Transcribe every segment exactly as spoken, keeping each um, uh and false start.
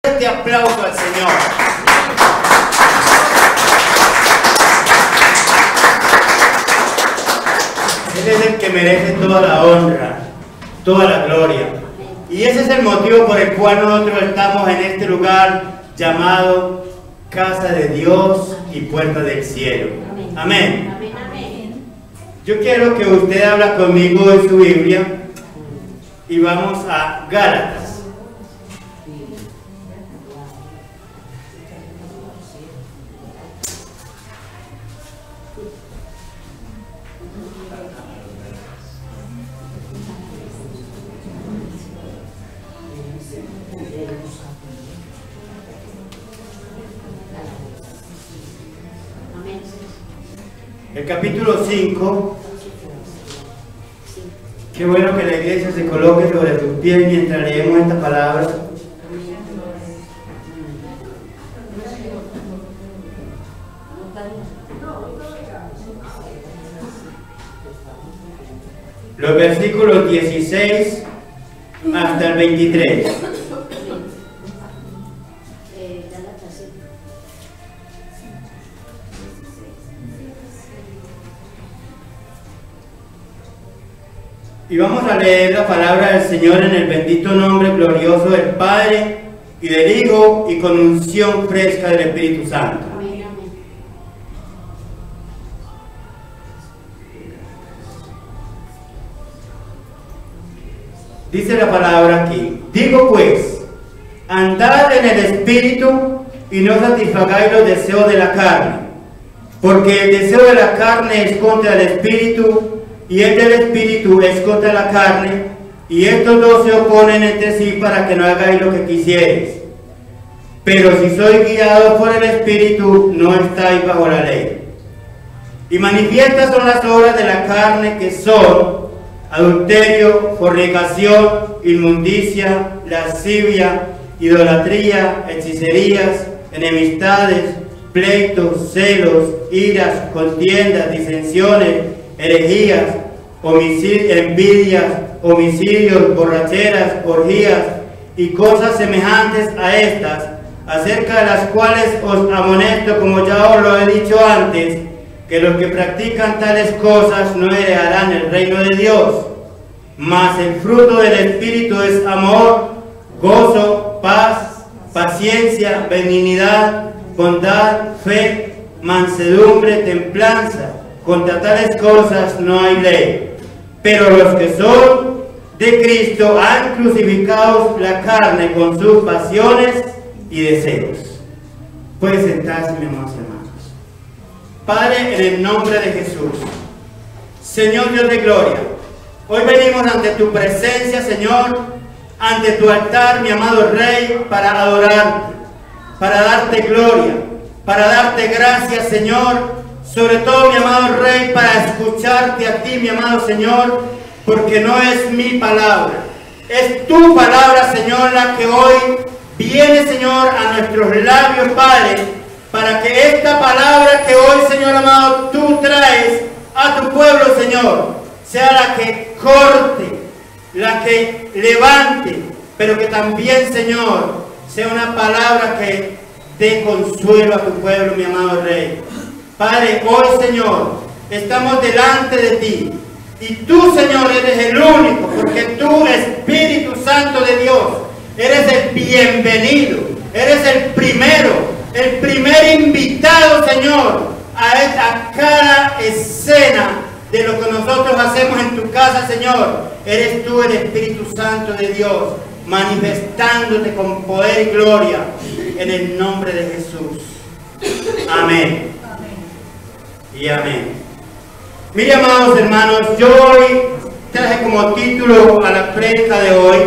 Este aplauso al Señor. Él es el que merece toda la honra, toda la gloria. Y ese es el motivo por el cual nosotros estamos en este lugar llamado Casa de Dios y Puerta del Cielo. Amén. Amén. Yo quiero que usted habla conmigo en su Biblia y vamos a Gálatas. El capítulo cinco. Qué bueno que la iglesia se coloque sobre sus pies mientras leemos esta palabra. Los versículos dieciséis hasta el veintitrés. Y vamos a leer la palabra del Señor en el bendito nombre glorioso del Padre y del Hijo y con unción fresca del Espíritu Santo. Amén. Dice la palabra aquí: digo pues, andad en el Espíritu y no satisfagáis los deseos de la carne, porque el deseo de la carne es contra el Espíritu, y el del Espíritu es contra la carne, y estos dos se oponen entre sí para que no hagáis lo que quisierais. Pero si sois guiados por el Espíritu, no estáis bajo la ley. Y manifiestas son las obras de la carne, que son adulterio, fornicación, inmundicia, lascivia, idolatría, hechicerías, enemistades, pleitos, celos, iras, contiendas, disensiones, herejías, homicidios, envidias, homicidios, borracheras, orgías y cosas semejantes a estas, acerca de las cuales os amonesto, como ya os lo he dicho antes, que los que practican tales cosas no heredarán el reino de Dios. Mas el fruto del Espíritu es amor, gozo, paz, paciencia, benignidad, bondad, fe, mansedumbre, templanza. Contra tales cosas no hay ley. Pero los que son de Cristo han crucificado la carne con sus pasiones y deseos. Pueden sentarse, mis hermanos y hermanos. Padre, en el nombre de Jesús, Señor Dios de gloria, hoy venimos ante tu presencia, Señor, ante tu altar, mi amado Rey, para adorarte, para darte gloria, para darte gracias, Señor. Sobre todo, mi amado Rey, para escucharte a ti, mi amado Señor, porque no es mi palabra, es tu palabra, Señor, la que hoy viene, Señor, a nuestros labios, Padre, para que esta palabra que hoy, Señor amado, tú traes a tu pueblo, Señor, sea la que corte, la que levante, pero que también, Señor, sea una palabra que dé consuelo a tu pueblo, mi amado Rey. Padre, hoy, Señor, estamos delante de ti, y tú, Señor, eres el único, porque tú, Espíritu Santo de Dios, eres el bienvenido, eres el primero, el primer invitado, Señor, a, a cada escena de lo que nosotros hacemos en tu casa, Señor. Eres tú, el Espíritu Santo de Dios, manifestándote con poder y gloria, en el nombre de Jesús. Amén. Y amén. Mire, amados hermanos, yo hoy traje como título a la prédica de hoy: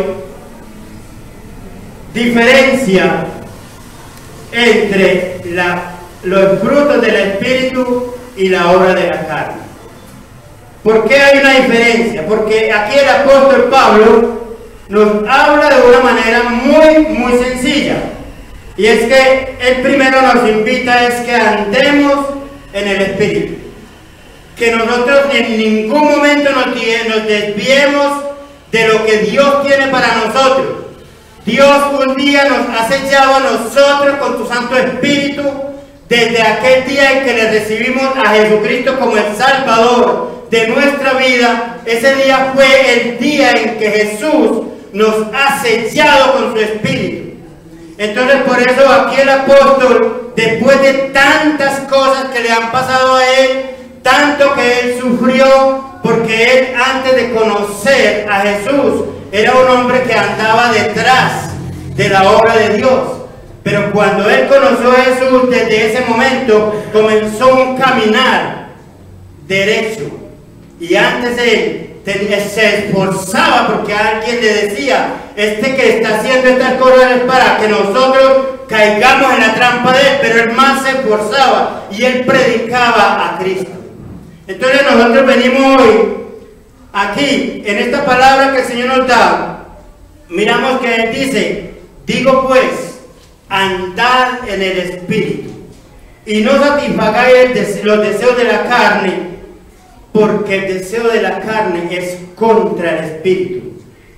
diferencia entre la, los frutos del Espíritu y la obra de la carne. ¿Por qué hay una diferencia? Porque aquí el apóstol Pablo nos habla de una manera muy, muy sencilla. Y es que el primero nos invita es que andemos en el Espíritu, que nosotros en ningún momento nos, nos desviemos de lo que Dios tiene para nosotros. Dios un día nos ha sellado a nosotros con su Santo Espíritu desde aquel día en que le recibimos a Jesucristo como el Salvador de nuestra vida. Ese día fue el día en que Jesús nos ha sellado con su Espíritu. Entonces por eso aquí el apóstol, después de tantas cosas que le han pasado a él, tanto que él sufrió, porque él antes de conocer a Jesús era un hombre que andaba detrás de la obra de Dios. Pero cuando él conoció a Jesús, desde ese momento comenzó un caminar derecho. Y antes él se esforzaba porque alguien le decía: este que está haciendo estas cosas es para que nosotros caigamos en la trampa de él. Pero él más se esforzaba y él predicaba a Cristo. Entonces nosotros venimos hoy aquí, en esta palabra que el Señor nos da, miramos que él dice: digo pues, andad en el Espíritu, y no satisfagáis los deseos de la carne, porque el deseo de la carne es contra el Espíritu,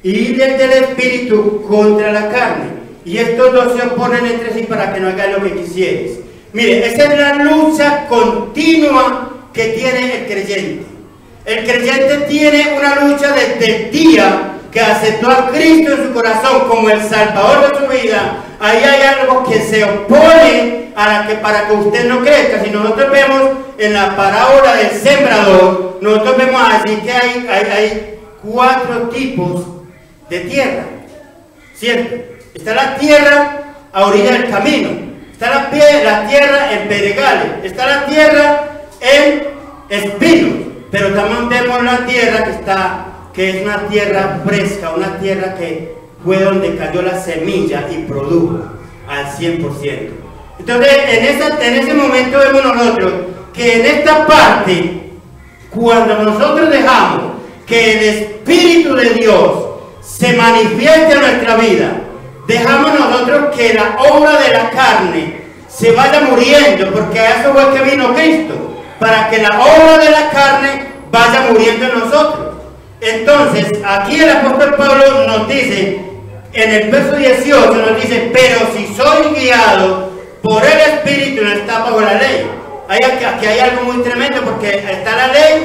y el del Espíritu contra la carne, y estos dos se oponen entre sí para que no hagáis lo que quisieres. Mire, esa es la lucha continua que tiene el creyente. El creyente tiene una lucha desde el día que aceptó a Cristo en su corazón como el Salvador de su vida. Ahí hay algo que se opone a la que para que usted no crezca. Si nosotros vemos en la parábola del sembrador, nosotros vemos así que hay, hay, hay cuatro tipos de tierra, ¿cierto? Está la tierra a orilla del camino, está la, pie, la tierra en pedregales, está la tierra en espinos, pero también vemos la tierra que está, que es una tierra fresca, una tierra que fue donde cayó la semilla y produjo al cien por ciento. Entonces, en, esa, en ese momento vemos nosotros que en esta parte, cuando nosotros dejamos que el Espíritu de Dios se manifieste en nuestra vida, dejamos nosotros que la obra de la carne se vaya muriendo, porque a eso fue que vino Cristo, para que la obra de la carne vaya muriendo en nosotros. Entonces, aquí el apóstol Pablo nos dice, en el verso dieciocho nos dice: pero si soy guiado por el Espíritu, no está bajo la ley. Hay, aquí hay algo muy tremendo, porque está la ley,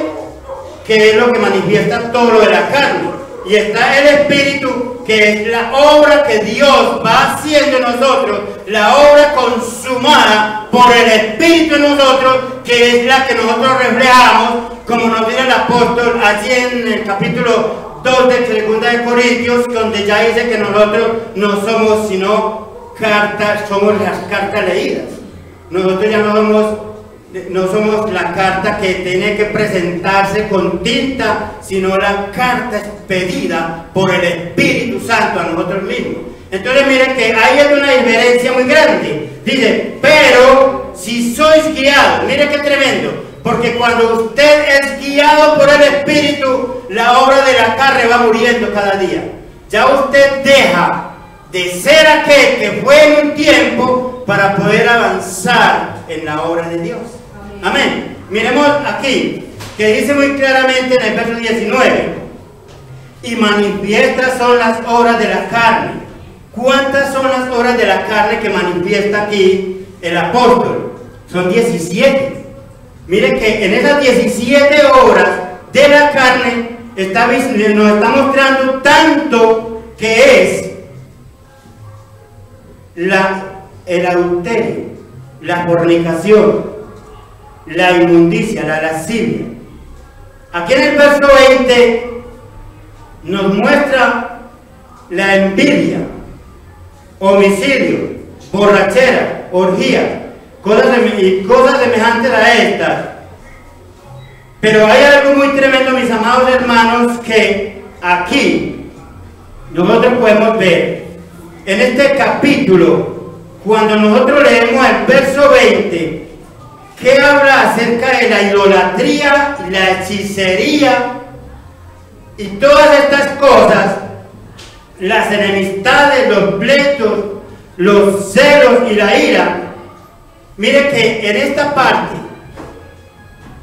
que es lo que manifiesta todo lo de la carne, y está el Espíritu, que es la obra que Dios va haciendo en nosotros, la obra consumada por el Espíritu en nosotros, que es la que nosotros reflejamos, como nos dice el apóstol allí en el capítulo dos de segunda de Corintios, donde ya dice que nosotros no somos sino cartas, somos las cartas leídas. Nosotros ya no somos, no somos la carta que tiene que presentarse con tinta, sino la carta expedida por el Espíritu Santo a nosotros mismos. Entonces miren que ahí hay una diferencia muy grande. Dice: pero si sois guiados, mire qué tremendo, porque cuando usted es guiado por el Espíritu, la obra de la carne va muriendo cada día. Ya usted deja de ser aquel que fue en un tiempo para poder avanzar en la obra de Dios. Amén. Miremos aquí, que dice muy claramente en el verso diecinueve: y manifiestas son las obras de la carne. ¿Cuántas son las obras de la carne que manifiesta aquí el apóstol? Son diecisiete. Miren que en esas diecisiete obras de la carne está, nos está mostrando tanto que es la, el adulterio, la fornicación, la inmundicia, la lascivia. Aquí en el verso veinte nos muestra la envidia, homicidio, borrachera, orgía, cosas, y cosas semejantes a estas. Pero hay algo muy tremendo, mis amados hermanos, que aquí nosotros podemos ver en este capítulo, cuando nosotros leemos el verso veinte, que habla acerca de la idolatría, la hechicería y todas estas cosas, las enemistades, los pleitos, los celos y la ira. Mire que en esta parte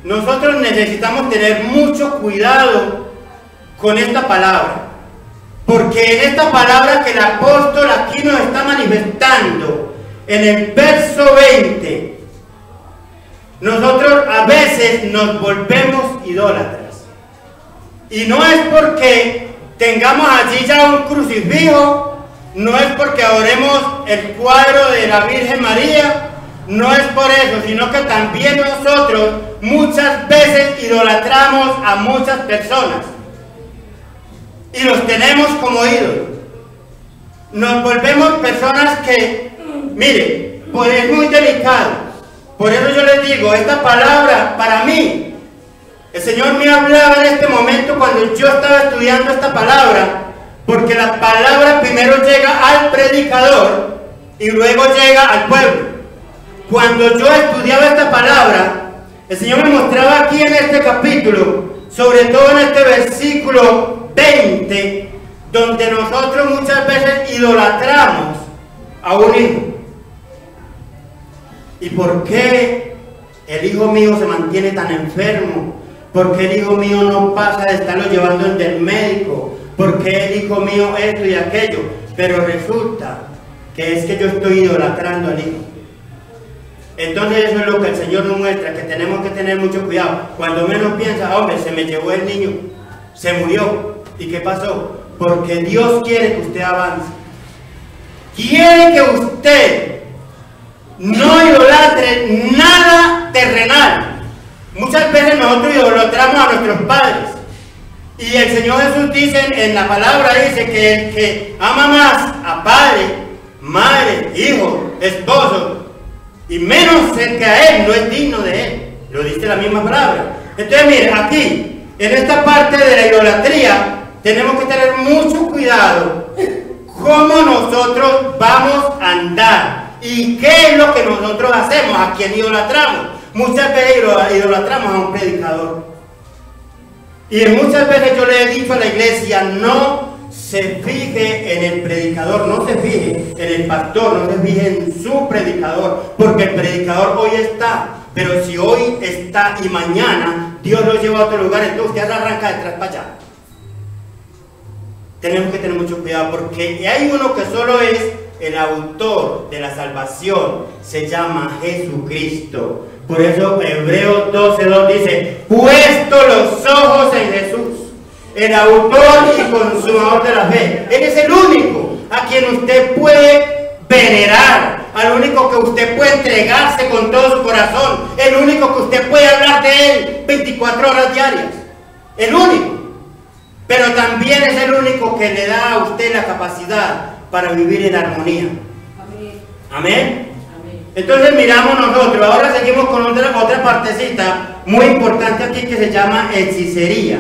nosotros necesitamos tener mucho cuidado con esta palabra, Porque en esta palabra que el apóstol aquí nos está manifestando, en el verso veinte, nosotros a veces nos volvemos idólatras. Y no es porque tengamos allí ya un crucifijo, no es porque adoremos el cuadro de la Virgen María, no es por eso, sino que también nosotros muchas veces idolatramos a muchas personas y los tenemos como ídolos. Nos volvemos personas que, mire, pues es muy delicado. Por eso yo les digo, esta palabra para mí, el Señor me hablaba en este momento cuando yo estaba estudiando esta palabra, porque la palabra primero llega al predicador y luego llega al pueblo. Cuando yo estudiaba esta palabra, el Señor me mostraba aquí en este capítulo, sobre todo en este versículo veinte, donde nosotros muchas veces idolatramos a un hijo. ¿Y por qué el hijo mío se mantiene tan enfermo? ¿Por qué el hijo mío no pasa de estarlo llevando del médico? ¿Por qué el hijo mío esto y aquello? Pero resulta que es que yo estoy idolatrando al hijo. Entonces eso es lo que el Señor nos muestra, que tenemos que tener mucho cuidado. Cuando menos piensa, hombre, se me llevó el niño, se murió. ¿Y qué pasó? Porque Dios quiere que usted avance. Quiere que usted no idolatre nada terrenal. Muchas veces nosotros idolatramos a nuestros padres. Y el Señor Jesús dice en la palabra, dice que el que ama más a padre, madre, hijo, esposo, y menos cerca a él, no es digno de él. Lo dice la misma palabra. Entonces, mire, aquí, en esta parte de la idolatría, tenemos que tener mucho cuidado cómo nosotros vamos a andar y qué es lo que nosotros hacemos, a quién idolatramos. Muchas veces idolatramos a un predicador. Y muchas veces yo le he dicho a la iglesia, no se fije en el predicador, no se fije en el pastor, no se fije en su predicador, porque el predicador hoy está, pero si hoy está y mañana Dios lo lleva a otro lugar, entonces usted arranca detrás para allá. Tenemos que tener mucho cuidado, porque hay uno que solo es el autor de la salvación, se llama Jesucristo. Por eso Hebreos doce dos dice, puesto los ojos en Jesús, el autor y consumador de la fe. Él es el único a quien usted puede venerar, al único que usted puede entregarse con todo su corazón, el único que usted puede hablar de él veinticuatro horas diarias, el único. Pero también es el único que le da a usted la capacidad para vivir en armonía. Amén. Amén. Amén. Entonces miramos nosotros, ahora seguimos con otra, otra partecita muy importante aquí que se llama hechicería.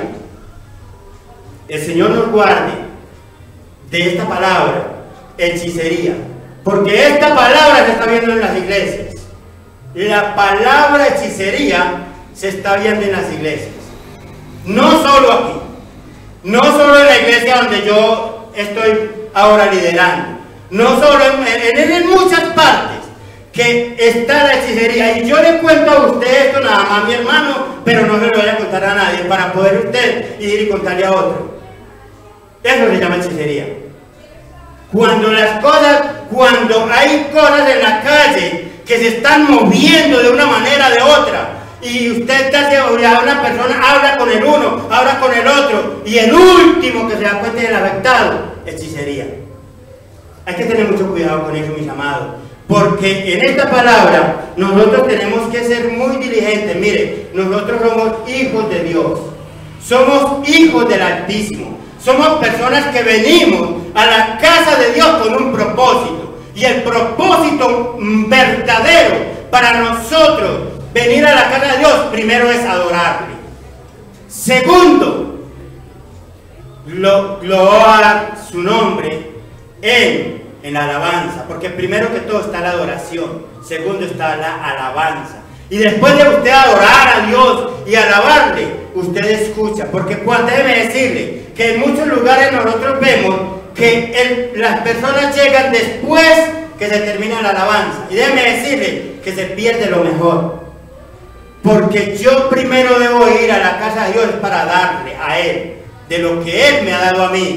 El Señor nos guarde de esta palabra, hechicería, porque esta palabra se está viendo en las iglesias. La palabra hechicería se está viendo en las iglesias. No solo aquí, no solo en la iglesia donde yo estoy ahora liderando, no solo en, en, en muchas partes que está la hechicería. Y yo le cuento a usted esto nada más, mi hermano, pero no se lo voy a contar a nadie para poder usted ir y contarle a otro. Eso se llama hechicería. Cuando las cosas, cuando hay cosas en la calle que se están moviendo de una manera o de otra, y usted está hacia una persona, habla con el uno, habla con el otro, y el último que se da cuenta del afectado, hechicería. Hay que tener mucho cuidado con eso, mis amados, porque en esta palabra nosotros tenemos que ser muy diligentes. Mire, nosotros somos hijos de Dios, somos hijos del Altísimo, somos personas que venimos a la casa de Dios con un propósito, y el propósito verdadero para nosotros venir a la casa de Dios, primero es adorarle. Segundo, glorificar su nombre en, en la alabanza, porque primero que todo está la adoración, segundo está la alabanza. Y después de usted adorar a Dios y alabarle, usted escucha, porque cuando déjeme decirle que en muchos lugares nosotros vemos que el, las personas llegan después que se termina la alabanza, y déjeme decirle que se pierde lo mejor. Porque yo primero debo ir a la casa de Dios para darle a Él de lo que Él me ha dado a mí.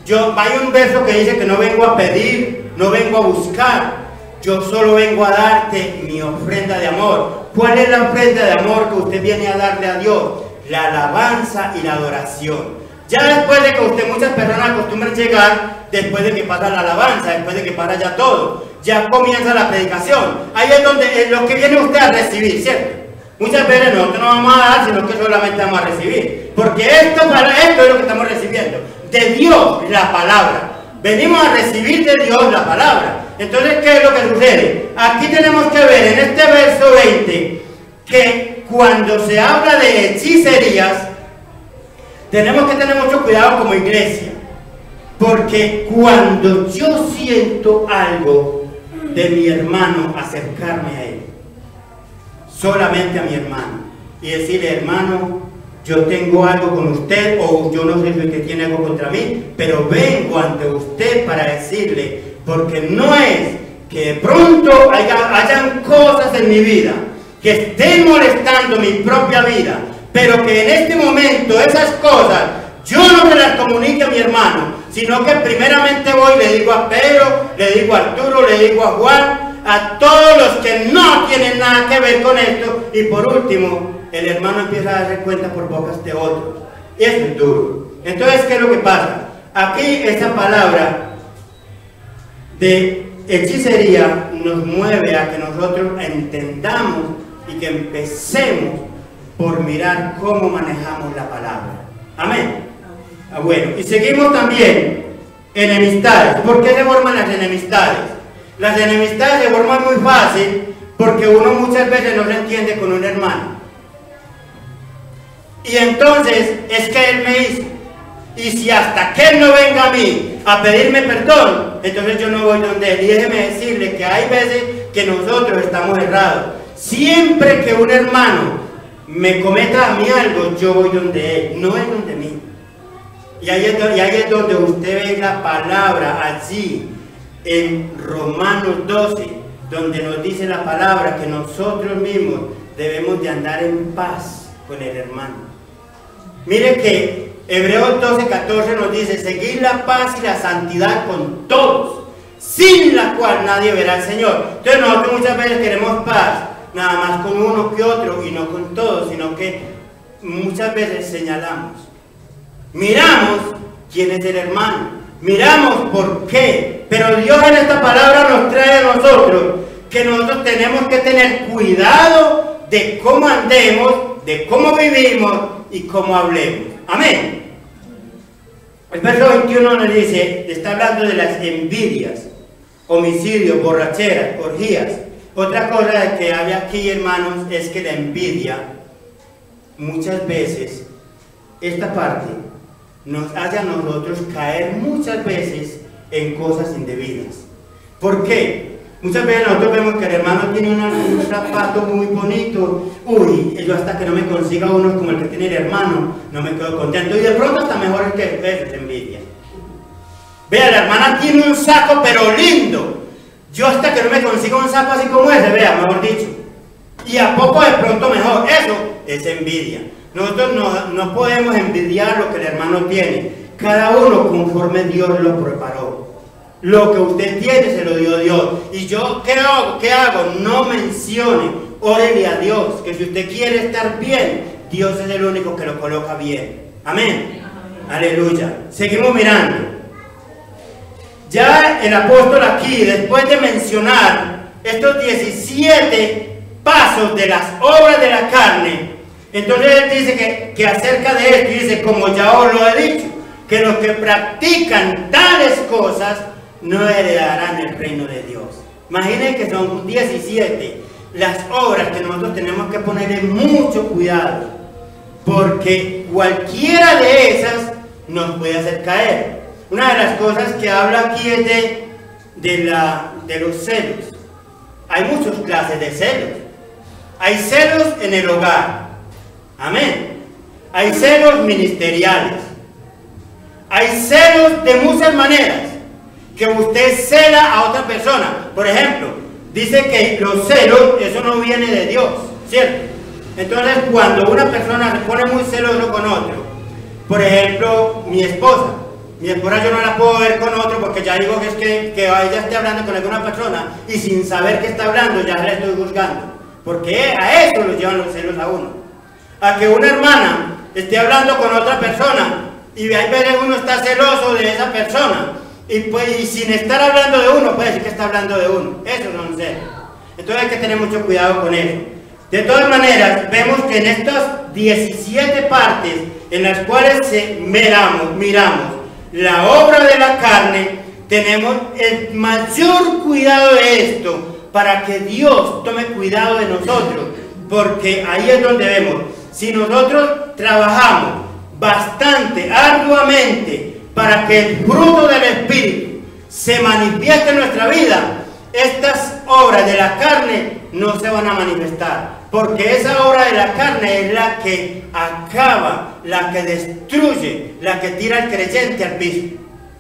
Yo, hay un verso que dice que no vengo a pedir, no vengo a buscar, yo solo vengo a darte mi ofrenda de amor. ¿Cuál es la ofrenda de amor que usted viene a darle a Dios? La alabanza y la adoración. Ya después de que usted, muchas personas acostumbran llegar, después de que pasa la alabanza, después de que para ya todo, ya comienza la predicación. Ahí es donde es lo que viene usted a recibir, ¿cierto? Muchas veces nosotros no vamos a dar, sino que solamente vamos a recibir. Porque esto, esto es lo que estamos recibiendo. De Dios, la palabra. Venimos a recibir de Dios la palabra. Entonces, ¿qué es lo que sucede? Aquí tenemos que ver en este verso veinte que cuando se habla de hechicerías, tenemos que tener mucho cuidado como iglesia. Porque cuando yo siento algo de mi hermano, acercarme a él, solamente a mi hermano, y decirle: hermano, yo tengo algo con usted, o yo no sé si usted tiene algo contra mí, pero vengo ante usted para decirle, porque no es que de pronto haya, hayan cosas en mi vida que estén molestando mi propia vida, pero que en este momento esas cosas yo no se las comunique a mi hermano, sino que primeramente voy y le digo a Pedro, le digo a Arturo, le digo a Juan, a todos los que no tienen nada que ver con esto, y por último el hermano empieza a darse cuenta por bocas de otros. Y eso es duro. Entonces, ¿qué es lo que pasa? Aquí esta palabra de hechicería nos mueve a que nosotros entendamos y que empecemos por mirar cómo manejamos la palabra. Amén. Ah, bueno, y seguimos también enemistades. ¿Por qué se forman las enemistades? Las enemistades se forman muy fácil porque uno muchas veces no se entiende con un hermano. Y entonces es que él me hizo. Y si hasta que él no venga a mí a pedirme perdón, entonces yo no voy donde él. Y déjeme decirle que hay veces que nosotros estamos errados. Siempre que un hermano me cometa a mí algo, yo voy donde él, no es donde mí. Y ahí, es, y ahí es donde usted ve la palabra allí en Romanos doce, donde nos dice la palabra que nosotros mismos debemos de andar en paz con el hermano. Mire que Hebreos doce, catorce nos dice: seguid la paz y la santidad con todos, sin la cual nadie verá al Señor. Entonces nosotros muchas veces queremos paz, nada más con uno que otro y no con todos, sino que muchas veces señalamos. Miramos quién es el hermano, miramos por qué, pero Dios en esta palabra nos trae a nosotros que nosotros tenemos que tener cuidado de cómo andemos, de cómo vivimos y cómo hablemos. Amén. El verso veintiuno nos dice, está hablando de las envidias, homicidios, borracheras, orgías. Otra cosa que hay aquí, hermanos, es que la envidia, muchas veces, esta parte nos hace a nosotros caer muchas veces en cosas indebidas. ¿Por qué? Muchas veces nosotros vemos que el hermano tiene una, un zapato muy bonito. Uy, yo hasta que no me consiga uno como el que tiene el hermano, no me quedo contento. Y de pronto hasta mejor que eso es envidia. Vea, la hermana tiene un saco pero lindo. Yo hasta que no me consiga un saco así como ese, vea, mejor dicho. Y a poco de pronto mejor. Eso es envidia. Nosotros no, no podemos envidiar lo que el hermano tiene. Cada uno conforme Dios lo preparó. Lo que usted tiene se lo dio Dios. Y yo, ¿qué hago? ¿Qué hago? No mencione, órele a Dios, que si usted quiere estar bien, Dios es el único que lo coloca bien. Amén. Amén. Aleluya. Seguimos mirando. Ya el apóstol aquí, después de mencionar estos diecisiete pasos de las obras de la carne, entonces él dice que, que acerca de esto, dice, como ya os lo he dicho, que los que practican tales cosas no heredarán el reino de Dios. Imaginen que son diecisiete las obras que nosotros tenemos que ponerle mucho cuidado, porque cualquiera de esas nos puede hacer caer. Una de las cosas que habla aquí es de, de, la, de los celos. Hay muchas clases de celos. Hay celos en el hogar. Amén. Hay celos ministeriales. Hay celos de muchas maneras. Que usted cela a otra persona. Por ejemplo, dice que los celos, eso no viene de Dios, ¿cierto? Entonces, cuando una persona se pone muy celoso con otro, por ejemplo, mi esposa, Mi esposa yo no la puedo ver con otro porque ya digo que es que, que ella esté hablando con alguna persona y sin saber que está hablando ya la estoy juzgando. Porque a eso lo llevan los celos a uno. A que una hermana esté hablando con otra persona y hay veces uno está celoso de esa persona y, pues, y sin estar hablando de uno puede decir que está hablando de uno. Eso no es celos. Entonces hay que tener mucho cuidado con eso. De todas maneras, vemos que en estas diecisiete partes en las cuales se miramos, miramos la obra de la carne, tenemos el mayor cuidado de esto para que Dios tome cuidado de nosotros, porque ahí es donde vemos, si nosotros trabajamos bastante, arduamente, para que el fruto del Espíritu se manifieste en nuestra vida, estas obras de la carne no se van a manifestar, porque esa obra de la carne es la que acaba, la que destruye, la que tira al creyente al piso.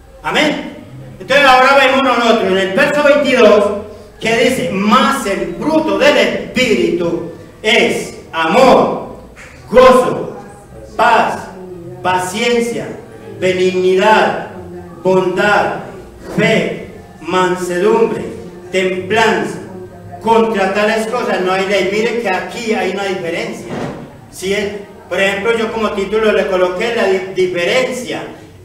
Amén. Entonces ahora vemos nosotros en el verso veintidós que dice, más el fruto del Espíritu es amor, gozo, paz, paciencia, benignidad, bondad, fe, mansedumbre, templanza. Contra tales cosas no hay ley. Mire que aquí hay una diferencia. Si es, por ejemplo, yo como título le coloqué la di diferencia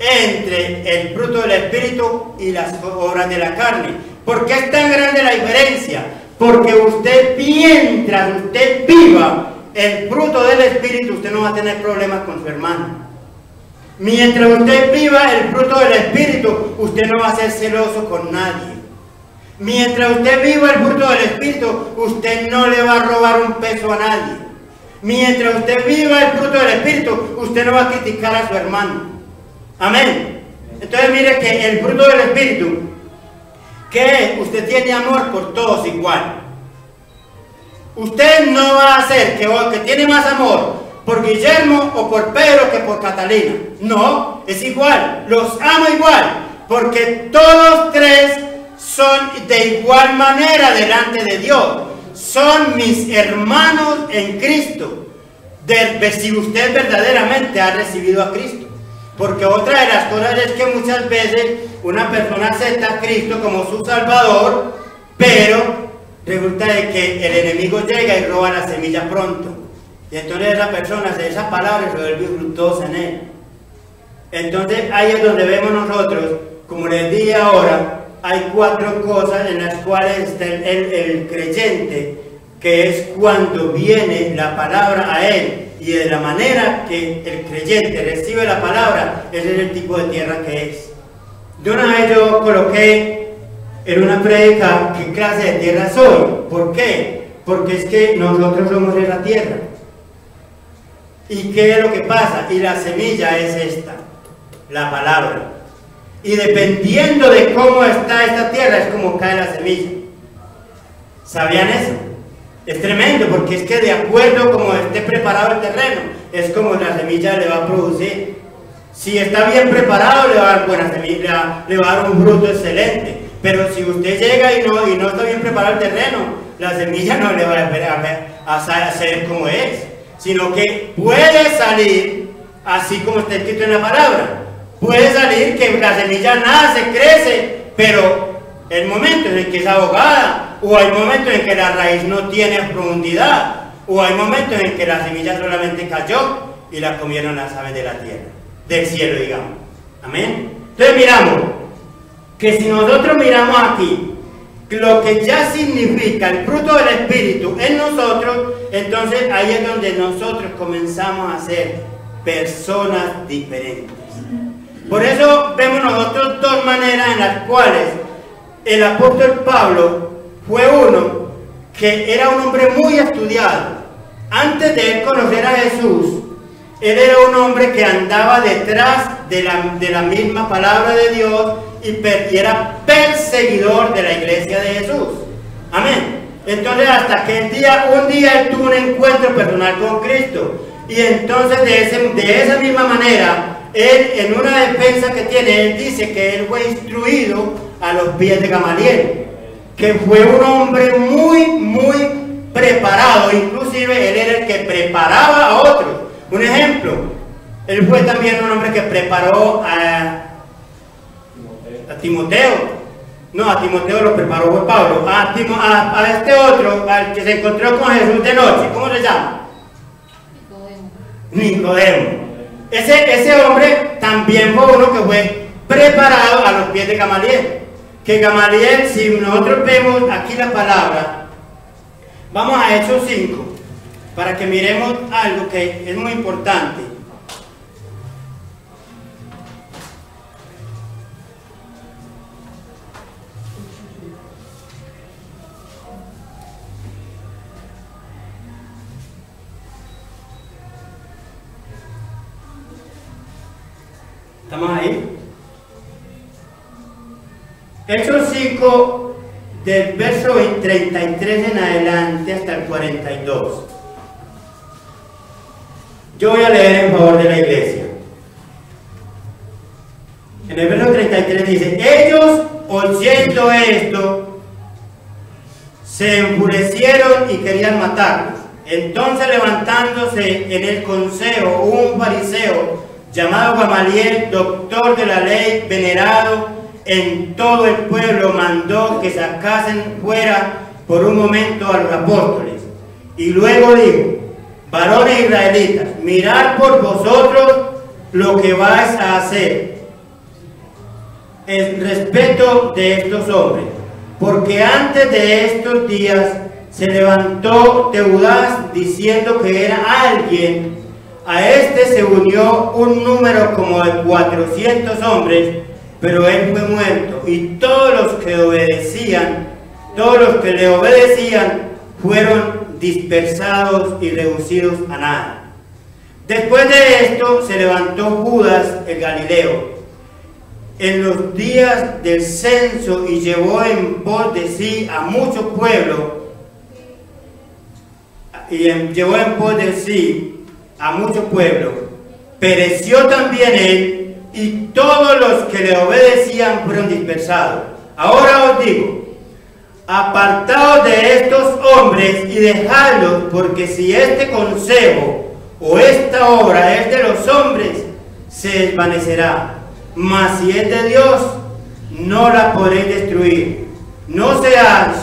entre el fruto del Espíritu y las obras de la carne. ¿Por qué es tan grande la diferencia? Porque usted, mientras usted viva el fruto del Espíritu, usted no va a tener problemas con su hermano. Mientras usted viva el fruto del Espíritu, usted no va a ser celoso con nadie. Mientras usted viva el fruto del Espíritu, usted no le va a robar un peso a nadie. Mientras usted viva el fruto del Espíritu, usted no va a criticar a su hermano. Amén. Entonces mire que el fruto del Espíritu, ¿qué es? Usted tiene amor por todos igual. Usted no va a hacer que, que tiene más amor por Guillermo o por Pedro que por Catalina. No, es igual. Los amo igual, porque todos tres son de igual manera delante de Dios. Son mis hermanos en Cristo. De, si usted verdaderamente ha recibido a Cristo. Porque otra de las cosas es que muchas veces una persona acepta a Cristo como su Salvador, pero resulta de que el enemigo llega y roba la semilla pronto. Y entonces esa persona, esa palabra se vuelve fructuosa en él. Entonces ahí es donde vemos nosotros, como les dije ahora, hay cuatro cosas en las cuales está el, el, el creyente, que es cuando viene la palabra a él, y de la manera que el creyente recibe la palabra, ese es el tipo de tierra que es. De una vez yo coloqué en una prédica qué clase de tierra soy. ¿Por qué? Porque es que nosotros somos esa tierra. ¿Y qué es lo que pasa? Y la semilla es esta, la palabra. Y dependiendo de cómo está esta tierra es como cae la semilla. ¿Sabían eso? Es tremendo, porque es que de acuerdo como esté preparado el terreno, es como la semilla le va a producir. Si está bien preparado, le va a dar buena semilla, le va a dar un fruto excelente. Pero si usted llega y no, y no está bien preparado el terreno, la semilla no le va a, a, a ser como es, sino que puede salir así como está escrito en la palabra. Puede salir que la semilla nace, crece, pero el momento en el que es ahogada, o hay momentos en que la raíz no tiene profundidad, o hay momentos en que la semilla solamente cayó y la comieron las aves de la tierra, del cielo, digamos. Amén. Entonces miramos que si nosotros miramos aquí lo que ya significa el fruto del Espíritu en nosotros, entonces ahí es donde nosotros comenzamos a ser personas diferentes. Por eso vemos nosotros dos maneras en las cuales el apóstol Pablo fue uno que era un hombre muy estudiado. Antes de él conocer a Jesús, él era un hombre que andaba detrás de la, de la misma palabra de Dios y, per, y era perseguidor de la iglesia de Jesús. Amén. Entonces hasta que el día, un día él tuvo un encuentro personal con Cristo. Y entonces de, ese, de esa misma manera, él en una defensa que tiene, él dice que él fue instruido a los pies de Gamaliel, que fue un hombre muy, muy preparado. Inclusive él era el que preparaba a otros. Un ejemplo, él fue también un hombre que preparó a, A Timoteo. No, a Timoteo lo preparó por Pablo. A, Timo, a, a este otro, al que se encontró con Jesús de noche, ¿cómo se llama? Nicodemo. Nicodemo. Ese, ese hombre también fue uno que fue preparado a los pies de Gamaliel. Que Gamaliel, si nosotros vemos aquí la palabra, vamos a Hechos cinco, para que miremos algo que es muy importante. ¿Estamos ahí? Hechos cinco, del verso treinta y tres en adelante hasta el cuarenta y dos. Yo voy a leer en favor de la iglesia. En el verso treinta y tres dice: ellos, oyendo esto, se enfurecieron y querían matarlos. Entonces, levantándose en el consejo un fariseo llamado Gamaliel, doctor de la ley, venerado en todo el pueblo, mandó que sacasen fuera por un momento a los apóstoles. Y luego dijo: varones israelitas, mirad por vosotros lo que vais a hacer en respecto de estos hombres, porque antes de estos días se levantó Teudas diciendo que era alguien. A este se unió un número como de cuatrocientos hombres, pero él fue muerto, y todos los que obedecían, todos los que le obedecían, fueron dispersados y reducidos a nada. Después de esto se levantó Judas el Galileo en los días del censo y llevó en pos de sí a mucho pueblo, y en, llevó en pos de sí a mucho pueblo. Pereció también él, y todos los que le obedecían fueron dispersados. Ahora os digo: apartaos de estos hombres y dejadlos, porque si este consejo o esta obra es de los hombres, se desvanecerá, mas si es de Dios, no la podréis destruir. No seáis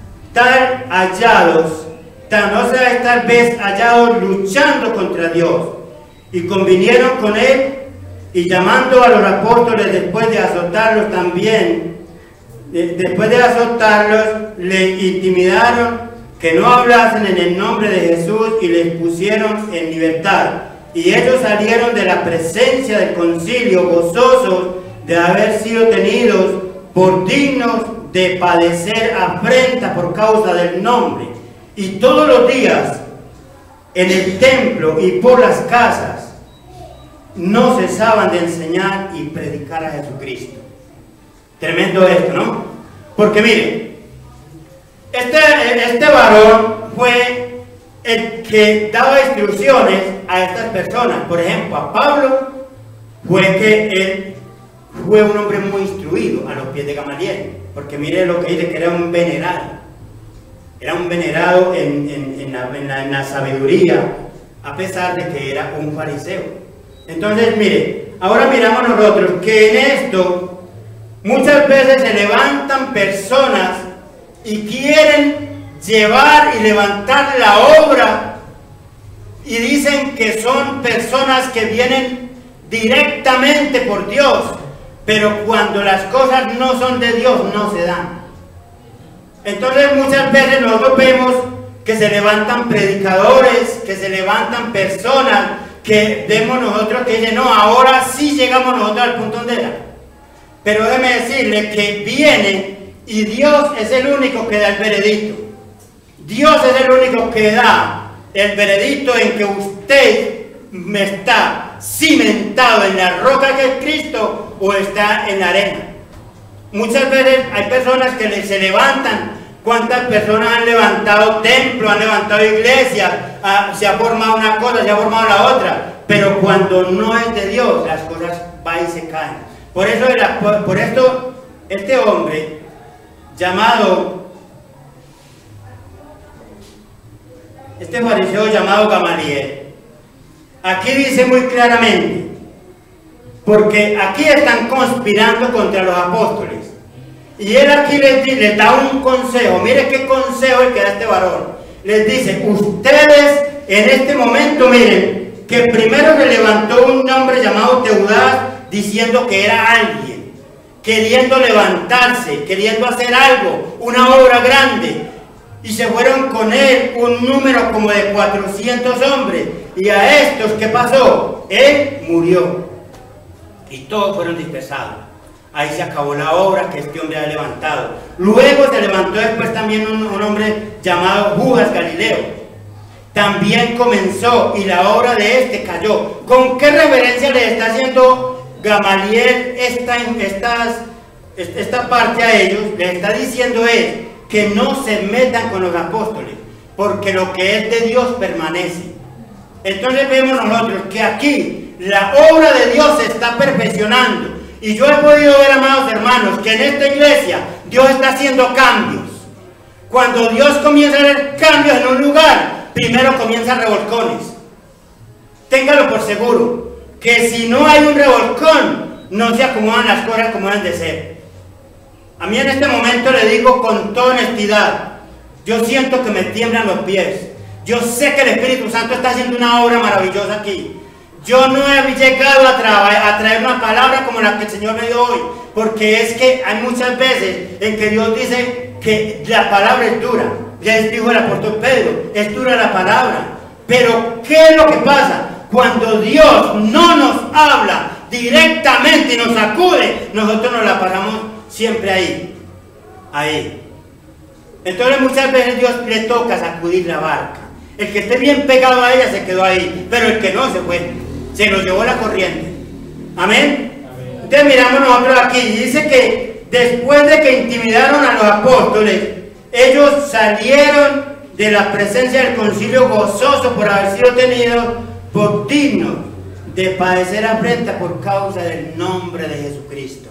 tan hallados no seáis tal vez hallados luchando contra Dios. Y convinieron con él, y llamando a los apóstoles después de azotarlos también, de, después de azotarlos, le intimidaron que no hablasen en el nombre de Jesús, y les pusieron en libertad. Y ellos salieron de la presencia del concilio gozosos de haber sido tenidos por dignos de padecer afrenta por causa del nombre. Y todos los días en el templo y por las casas no cesaban de enseñar y predicar a Jesucristo. Tremendo esto, ¿no? Porque miren, este, este varón fue el que daba instrucciones a estas personas. Por ejemplo, a Pablo fue que él fue un hombre muy instruido a los pies de Gamaliel, porque mire lo que dice, que era un venerado. Era un venerado en, en, en, la, en, la, en la sabiduría, a pesar de que era un fariseo. Entonces, mire, ahora miramos nosotros que en esto muchas veces se levantan personas y quieren llevar y levantar la obra, y dicen que son personas que vienen directamente por Dios, pero cuando las cosas no son de Dios, no se dan. Entonces muchas veces nosotros vemos que se levantan predicadores, que se levantan personas, que vemos nosotros que dicen: no, ahora sí llegamos nosotros al punto donde era. Pero déjeme decirle que viene, y Dios es el único que da el veredicto. Dios es el único que da el veredicto en que usted está cimentado en la roca que es Cristo o está en la arena. Muchas veces hay personas que se levantan. ¿Cuántas personas han levantado templos, han levantado iglesias, ah, se ha formado una cosa, se ha formado la otra? Pero cuando no es de Dios, las cosas van y se caen. Por eso, por, por esto, este hombre llamado, este fariseo llamado Gamaliel, aquí dice muy claramente: porque aquí están conspirando contra los apóstoles. Y él aquí les, les da un consejo. Mire qué consejo el que da este varón. Les dice, ustedes en este momento, miren, que primero se levantó un hombre llamado Teudas diciendo que era alguien, queriendo levantarse, queriendo hacer algo, una obra grande. Y se fueron con él un número como de cuatrocientos hombres. Y a estos, ¿qué pasó? Él murió. Y todos fueron dispersados. Ahí se acabó la obra que este hombre había levantado. Luego se levantó después también un, un hombre llamado Judas Galileo. También comenzó y la obra de este cayó. ¿Con qué reverencia le está haciendo Gamaliel esta, estas, esta parte a ellos? Le está diciendo él que no se metan con los apóstoles, porque lo que es de Dios permanece. Entonces vemos nosotros que aquí la obra de Dios se está perfeccionando. Y yo he podido ver, amados hermanos, que en esta iglesia Dios está haciendo cambios. Cuando Dios comienza a hacer cambios en un lugar, primero comienzan revolcones. Téngalo por seguro, que si no hay un revolcón, no se acomodan las cosas como deben de ser. A mí en este momento le digo con toda honestidad, yo siento que me tiemblan los pies. Yo sé que el Espíritu Santo está haciendo una obra maravillosa aquí. Yo no he llegado a, tra a traer una palabra como la que el Señor me dio hoy, porque es que hay muchas veces en que Dios dice que la palabra es dura. Ya dijo el apóstol Pedro, es dura la palabra. Pero ¿qué es lo que pasa? Cuando Dios no nos habla directamente y nos sacude, nosotros nos la paramos siempre ahí, ahí. Entonces muchas veces Dios le toca sacudir la barca. El que esté bien pegado a ella se quedó ahí, pero el que no se fue, se lo llevó la corriente. Amén. Amén. Entonces miramos nosotros aquí, dice que después de que intimidaron a los apóstoles, ellos salieron de la presencia del concilio gozosos por haber sido tenidos por dignos de padecer afrenta por causa del nombre de Jesucristo.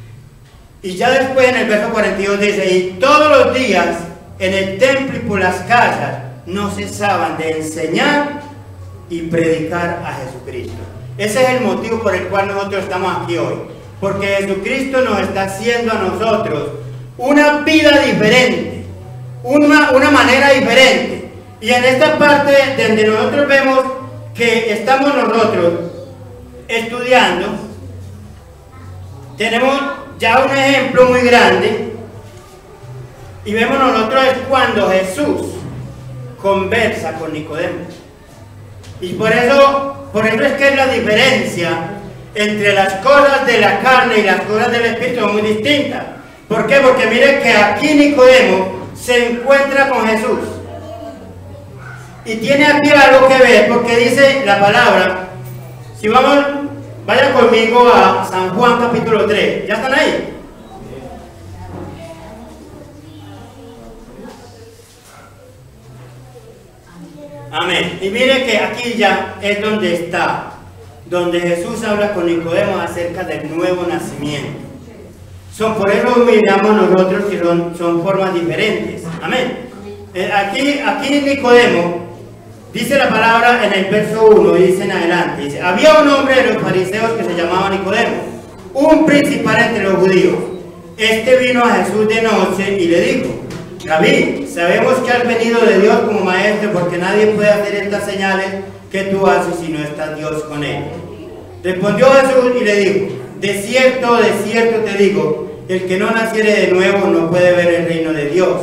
Y ya después en el verso cuarenta y dos dice, y todos los días en el templo y por las casas no cesaban de enseñar y predicar a Jesucristo. Ese es el motivo por el cual nosotros estamos aquí hoy, porque Jesucristo nos está haciendo a nosotros una vida diferente, una, una manera diferente. Y en esta parte donde nosotros vemos que estamos nosotros estudiando, tenemos ya un ejemplo muy grande, y vemos nosotros es cuando Jesús conversa con Nicodemo. Y por eso, por eso es que es la diferencia entre las cosas de la carne y las cosas del Espíritu son muy distintas. ¿Por qué? Porque mire que aquí Nicodemo se encuentra con Jesús. Y tiene aquí algo que ver, porque dice la palabra, si vamos, vaya conmigo a San Juan capítulo tres, ¿ya están ahí? Amén. Y mire que aquí ya es donde está, donde Jesús habla con Nicodemo acerca del nuevo nacimiento. Son, por eso miramos nosotros que son, son formas diferentes. Amén. Eh, aquí, aquí Nicodemo, dice la palabra en el verso uno, dice en adelante, dice, había un hombre de los fariseos que se llamaba Nicodemo, un principal entre los judíos. Este vino a Jesús de noche y le dijo, Rabí, sabemos que has venido de Dios como maestro, porque nadie puede hacer estas señales que tú haces si no está Dios con él. Respondió Jesús y le dijo, de cierto, de cierto te digo, el que no naciere de nuevo no puede ver el reino de Dios.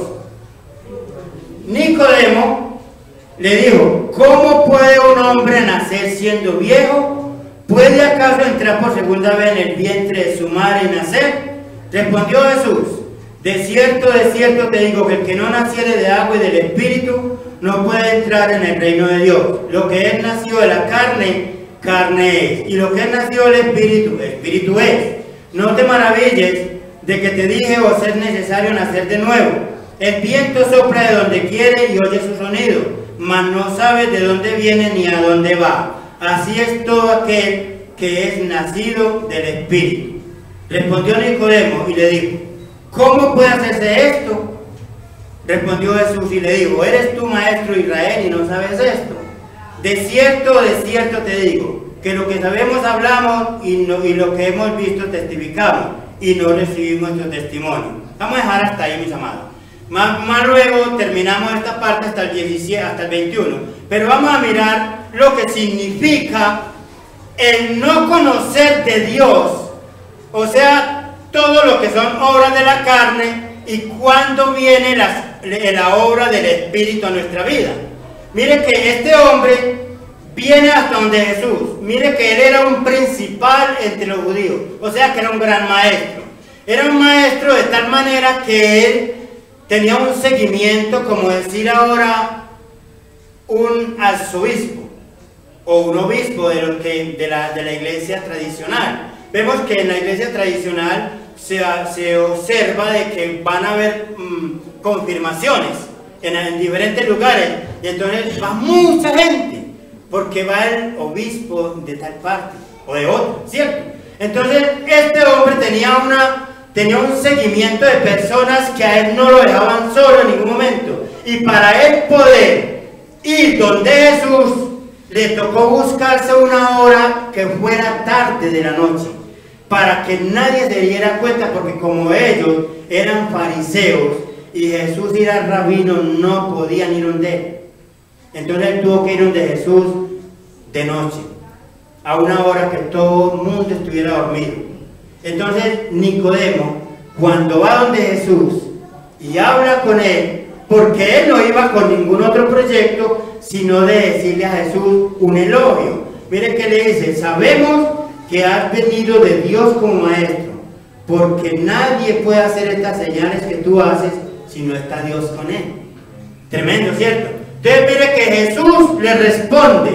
Nicodemo le dijo, ¿cómo puede un hombre nacer siendo viejo? ¿Puede acaso entrar por segunda vez en el vientre de su madre y nacer? Respondió Jesús, de cierto, de cierto te digo que el que no naciere de agua y del Espíritu no puede entrar en el reino de Dios. Lo que es nacido de la carne, carne es, y lo que es nacido del Espíritu, Espíritu es. No te maravilles de que te dije, os es necesario nacer de nuevo. El viento sopla de donde quiere y oye su sonido, mas no sabes de dónde viene ni a dónde va. Así es todo aquel que es nacido del Espíritu. Respondió Nicodemo y le dijo, ¿cómo puede hacerse esto? Respondió Jesús y le dijo, ¿eres tú maestro de Israel y no sabes esto? De cierto, de cierto te digo, que lo que sabemos hablamos y, no, y lo que hemos visto testificamos y no recibimos nuestro testimonio. Vamos a dejar hasta ahí, mis amados. Más, más luego terminamos esta parte hasta el diecisiete, hasta el veintiuno. Pero vamos a mirar lo que significa el no conocer de Dios, o sea, todo lo que son obras de la carne y cuándo viene las, la obra del Espíritu a nuestra vida. Mire que este hombre viene hasta donde Jesús. Mire que él era un principal entre los judíos, o sea que era un gran maestro. Era un maestro de tal manera que él tenía un seguimiento, como decir ahora, un arzobispo o un obispo de, lo que, de, la, de la iglesia tradicional. Vemos que en la iglesia tradicional se, se observa de que van a haber mmm, confirmaciones en, en diferentes lugares, y entonces va mucha gente, porque va el obispo de tal parte o de otro, ¿cierto? Entonces este hombre tenía, una, tenía un seguimiento de personas que a él no lo dejaban solo en ningún momento, y para él poder ir donde Jesús, le tocó buscarse una hora que fuera tarde de la noche, para que nadie se diera cuenta, porque como ellos eran fariseos y Jesús era rabino, no podían ir donde él. Entonces él tuvo que ir donde Jesús de noche, a una hora que todo el mundo estuviera dormido. Entonces Nicodemo, cuando va donde Jesús y habla con él, porque él no iba con ningún otro proyecto, sino de decirle a Jesús un elogio. Mire que le dice: sabemos que has venido de Dios como maestro, porque nadie puede hacer estas señales que tú haces si no está Dios con él. Tremendo, ¿cierto? Entonces mire que Jesús le responde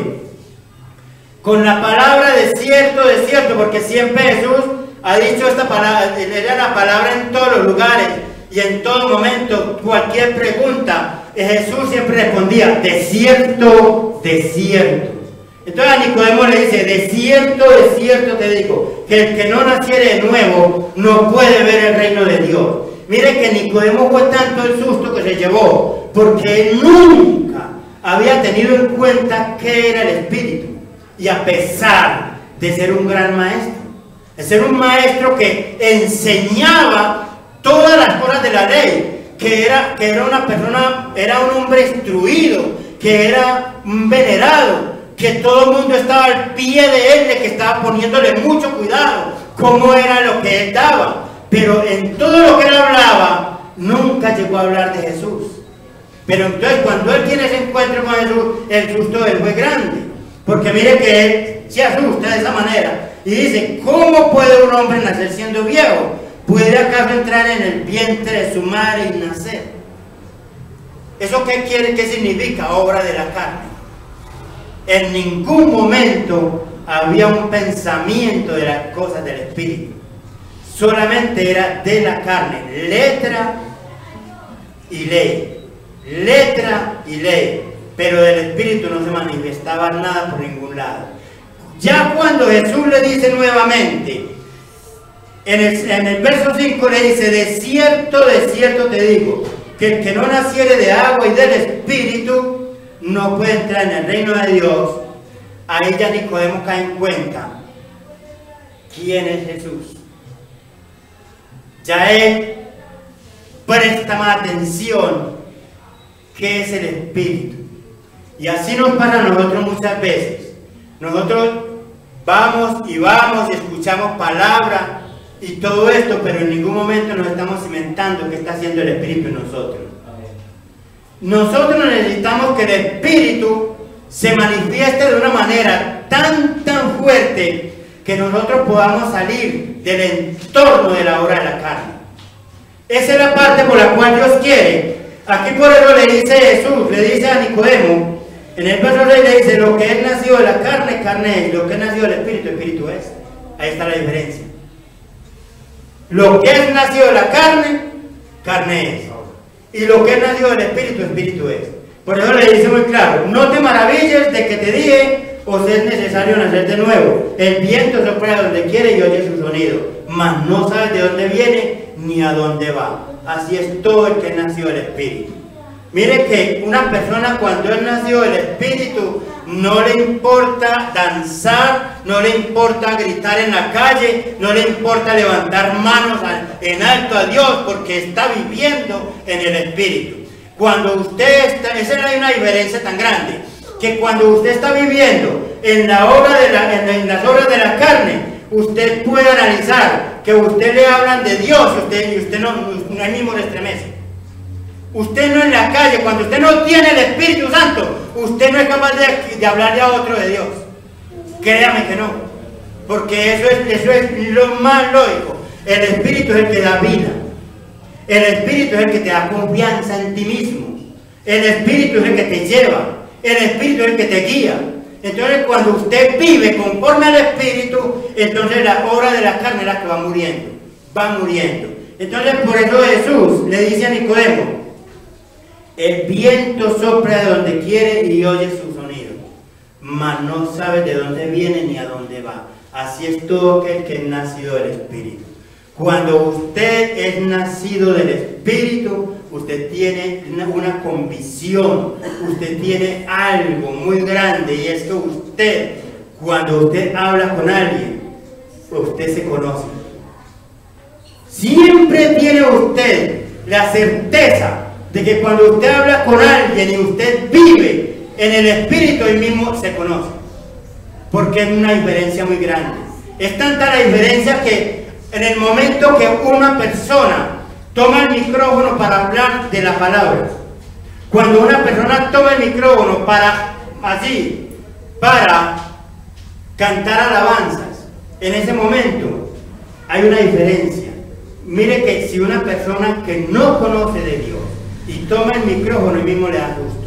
con la palabra de cierto, de cierto, porque siempre Jesús ha dicho esta palabra, era la palabra en todos los lugares y en todo momento. Cualquier pregunta, Jesús siempre respondía: de cierto, de cierto. Entonces a Nicodemo le dice: de cierto, de cierto te digo, que el que no naciere de nuevo no puede ver el reino de Dios. Mire que Nicodemo fue tanto el susto que se llevó, porque él nunca había tenido en cuenta qué era el Espíritu. Y a pesar de ser un gran maestro, de ser un maestro que enseñaba todas las cosas de la ley, que era, que era una persona, era un hombre instruido, que era un venerado, que todo el mundo estaba al pie de él, de que estaba poniéndole mucho cuidado, cómo era lo que él daba. Pero en todo lo que él hablaba, nunca llegó a hablar de Jesús. Pero entonces cuando él tiene ese encuentro con Jesús, el susto de él fue grande. Porque mire que él se asusta de esa manera y dice: ¿cómo puede un hombre nacer siendo viejo? ¿Puede acaso entrar en el vientre de su madre y nacer? ¿Eso qué quiere, qué significa? Obra de la carne. En ningún momento había un pensamiento de las cosas del Espíritu. Solamente era de la carne, letra y ley, letra y ley, pero del Espíritu no se manifestaba nada por ningún lado. Ya cuando Jesús le dice nuevamente, en el, en el verso cinco le dice: de cierto, de cierto te digo, que el que no naciere de agua y del Espíritu no puede entrar en el reino de Dios. Ahí ya Nicodemo cae en cuenta quién es Jesús. Ya él presta más atención qué es el Espíritu. Y así nos pasa a nosotros muchas veces. Nosotros vamos y vamos y escuchamos palabras y todo esto, pero en ningún momento nos estamos cimentando qué está haciendo el Espíritu en nosotros. Nosotros necesitamos que el Espíritu se manifieste de una manera tan, tan fuerte que nosotros podamos salir del entorno de la obra de la carne. Esa es la parte por la cual Dios quiere. Aquí por eso le dice Jesús, le dice a Nicodemo, en el verso seis le dice: lo que es nacido de la carne, carne es; lo que es nacido del Espíritu, Espíritu es. Ahí está la diferencia. Lo que es nacido de la carne, carne es; y lo que es nacido del Espíritu, Espíritu es. Por eso le dice muy claro: no te maravilles de que te dije, os es necesario nacer de nuevo. El viento sopla donde quiere y oye su sonido, mas no sabes de dónde viene ni a dónde va. Así es todo el que es nacido del Espíritu. Mire que una persona cuando es nacido del Espíritu no le importa danzar, no le importa gritar en la calle, no le importa levantar manos en alto a Dios porque está viviendo en el Espíritu. Cuando usted está, esa es una diferencia tan grande, que cuando usted está viviendo en, la obra de la, en, en las obras de la carne, usted puede analizar que usted le hablan de Dios y usted, y usted no, no ahí mismo le estremece. Usted no en la calle, cuando usted no tiene el Espíritu Santo, usted no es capaz de, de hablarle a otro de Dios. Créame que no, porque eso es, eso es lo más lógico. El Espíritu es el que da vida. El Espíritu es el que te da confianza en ti mismo. El Espíritu es el que te lleva. El Espíritu es el que te guía. Entonces cuando usted vive conforme al Espíritu, entonces la obra de la carne es la que va muriendo. Va muriendo. Entonces por eso Jesús le dice a Nicodemo: el viento sopla de donde quiere y oye su sonido, mas no sabe de dónde viene ni a dónde va. Así es todo aquel que es nacido del Espíritu. Cuando usted es nacido del Espíritu, usted tiene una, una convicción, usted tiene algo muy grande, y es que usted, cuando usted habla con alguien, usted se conoce. Siempre tiene usted la certeza de que cuando usted habla con alguien y usted vive en el Espíritu, él mismo se conoce, porque es una diferencia muy grande. Es tanta la diferencia que en el momento que una persona toma el micrófono para hablar de la palabra, cuando una persona toma el micrófono para así, para cantar alabanzas, en ese momento hay una diferencia. Mire que si una persona que no conoce de Dios y toma el micrófono, y mismo le da gusto.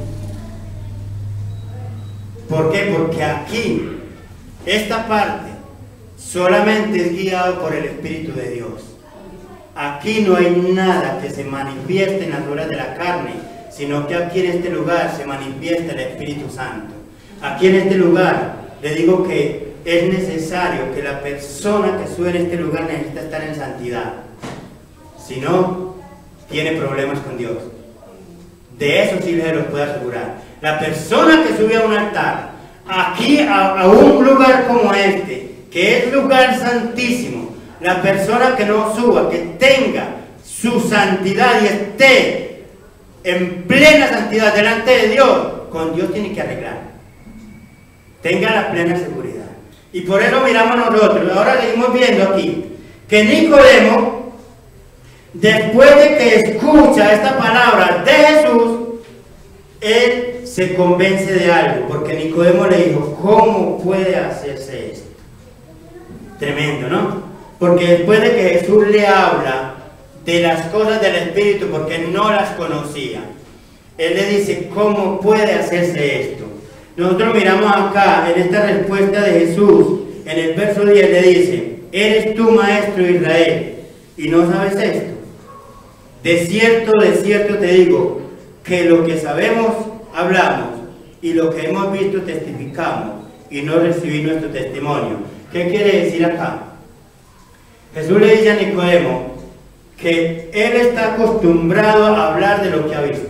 ¿Por qué? Porque aquí, esta parte, solamente es guiado por el Espíritu de Dios. Aquí no hay nada que se manifieste en las obras de la carne, sino que aquí en este lugar se manifiesta el Espíritu Santo. Aquí en este lugar, le digo que es necesario que la persona que sube en este lugar necesita estar en santidad. Si no, tiene problemas con Dios. De eso sí les los puedo asegurar. La persona que sube a un altar, aquí a, a un lugar como este, que es lugar santísimo, la persona que no suba, que tenga su santidad y esté en plena santidad delante de Dios, con Dios tiene que arreglar. Tenga la plena seguridad. Y por eso miramos nosotros, ahora seguimos viendo aquí, que Nicodemo, después de que escucha esta palabra de Jesús, él se convence de algo, porque Nicodemo le dijo: ¿cómo puede hacerse esto? Tremendo, ¿no? Porque después de que Jesús le habla de las cosas del Espíritu, porque no las conocía, él le dice: ¿cómo puede hacerse esto? Nosotros miramos acá, en esta respuesta de Jesús, en el verso diez le dice: ¿eres tú maestro de Israel y no sabes esto? De cierto, de cierto te digo, que lo que sabemos, hablamos, y lo que hemos visto, testificamos, y no recibí nuestro testimonio. ¿Qué quiere decir acá? Jesús le dice a Nicodemo que él está acostumbrado a hablar de lo que ha visto.